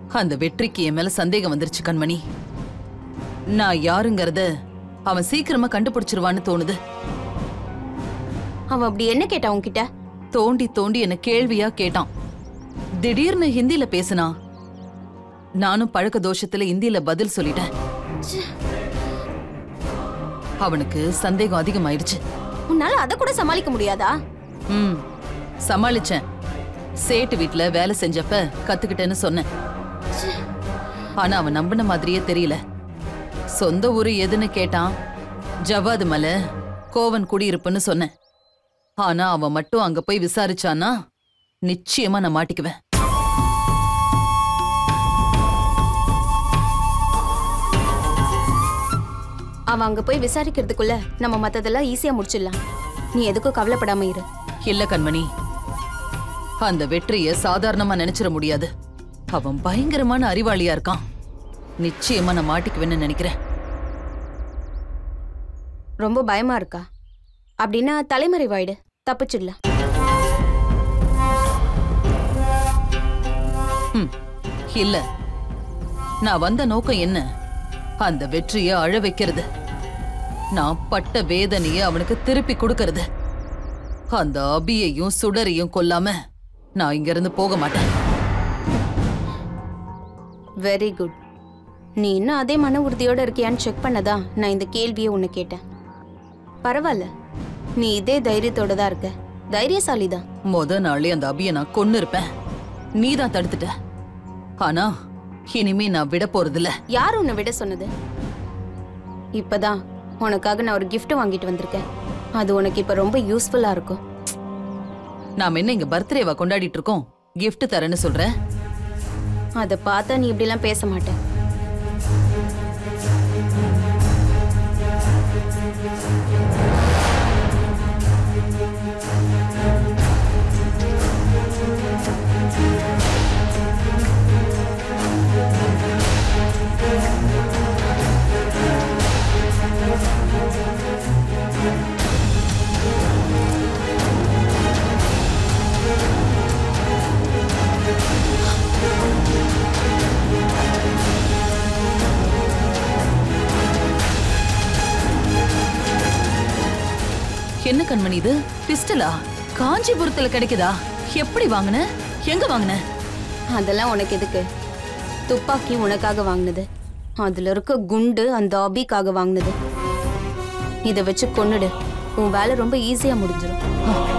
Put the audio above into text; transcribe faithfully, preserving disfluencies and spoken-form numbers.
அந்த வெற்றிக்கு என் மேல சந்தேகம் வந்துருச்சு கண்மணி. நான் யாருங்கறத அவன் சீக்கிரமா கண்டுபிடிச்சிருவான்னு தோணுது. அவன் அப்படி என்ன கேட்டான் உன்கிட்ட? தோண்டி தோண்டி என்ன கேள்வியா கேட்டான். திடீர்னு ஹிந்தில பேசினா. நானும் பழக்க தோஷத்துல இந்தியில பதில் சொல்லிட்டேன். அவனுக்கு சந்தேகம் அதிகமாயிடுச்சு. உன்னால அத கூட சமாளிக்க முடியாதா? ம், சமாளிச்சேன். சேட்டு வீட்டுல வேலை செஞ்சப்ப கத்துக்கிட்டேன்னு சொன்னேன். ஆனா அவன் நம்பின மாதிரியே தெரியல. சொந்த ஊரு எதுன்னு கேட்டான். ஜவாது மலை கோவன் குடியிருப்புன்னு சொன்னேன். ஆனா அவன் மட்டும் அங்க போய் விசாரிச்சானா நிச்சயமா நான் மாட்டிக்குவேன். அவன் அங்க போய் விசாரிக்கிறதுக்குள்ள நம்ம மத்ததெல்லாம் ஈஸியா முடிச்சிடலாம். நீ எதுக்கும் கவலைப்படாம இரு. இல்ல கண்மணி, அந்த வெற்றிய சாதாரணமா நினைச்சிட முடியாது. அவன் பயங்கரமான அறிவாளியா இருக்கான். நிச்சயமா நான் மாட்டிக்குவேன்னு நினைக்கிறேன். ரொம்ப பயமா இருக்கா? அப்படின்னா தலைமறைவாயிடு, தப்பிச்சிடலாம். இல்ல, நான் வந்த நோக்கம் என்ன? அந்த வெற்றிய அழ வைக்கிறது. நான் பட்ட வேதனைய அவனுக்கு திருப்பி கொடுக்கறது. அந்த அபியையும் சுடரையும் கொல்லாம நான் இங்க இருந்து போக மாட்டேன். Very good. நீ இன்னும் அதே மன உறுதியோட இருக்கியான்னு செக் பண்ணதான் நான் இந்த கேள்வியை உன்னை கேட்டேன். பரவாயில்ல, நீ இதே தைரியத்தோட தான் இருக்க. தைரியசாலிதான். முத நாளே அந்த அபிய நான் கொன்னு இருப்பேன். நீதான் தடுத்துட்ட. ஆனா இனிமே நான் விட போறதில்ல. யார் உன்னை விட சொன்னது? இப்பதான் உனக்காக நான் ஒரு கிஃப்ட் வாங்கிட்டு வந்திருக்கேன். அது உனக்கு இப்ப ரொம்ப யூஸ்ஃபுல்லா இருக்கும். நாம என்ன இங்க பர்த்டேவா கொண்டாடிட்டு இருக்கோம்? கிஃப்ட் தரேன்னு சொல்ற? அதை பார்த்தா நீ இப்படி எல்லாம் பேச மாட்டேன். என்ன கண்மணி இது? பிஸ்டலா? காஞ்சிபுரத்துல கிடைக்குதா? எப்படி வாங்குன? எங்க வாங்குன? அதெல்லாம் உனக்கு எதுக்கு? துப்பாக்கி உனக்காக வாங்கினது. அதுல இருக்க குண்டு அந்த அபிக்காக வாங்கினது. இதை வச்சு கொன்னுடு. உன் வேலை ரொம்ப ஈஸியா முடிஞ்சிடும்.